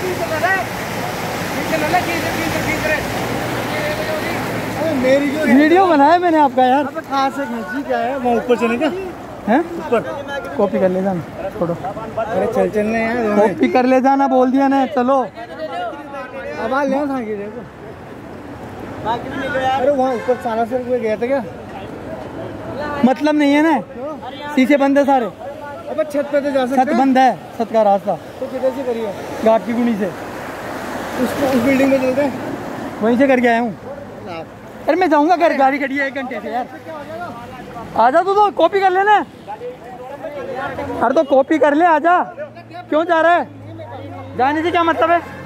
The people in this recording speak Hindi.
मेरी जो वीडियो बनाया मैंने आपका यार। कहाँ से खींची क्या है, वहाँ ऊपर चले क्या हैं? ऊपर कॉपी कर ले जाना छोड़ो। अरे चल चलने यार, कॉपी कर ले जाना बोल दिया ना, चलो। अब आ ले देखो। अरे वहाँ ऊपर 400 रुपये गया था क्या? मतलब नहीं है ना, शीशे बंद है सारे। अब छत पे तो जा सकते हैं। छत बंद है, छत का रास्ता। तो किधर से करिए? घाट की गुणी से। उस बिल्डिंग में चलते हैं, वहीं से करके आया हूँ। अरे मैं जाऊंगा घर, गाड़ी खड़ी है 1 घंटे से यार। आजा तू, तो कॉपी कर लेना। अरे तो कॉपी कर ले, आजा। क्यों जा रहा है? जाने से क्या मतलब है?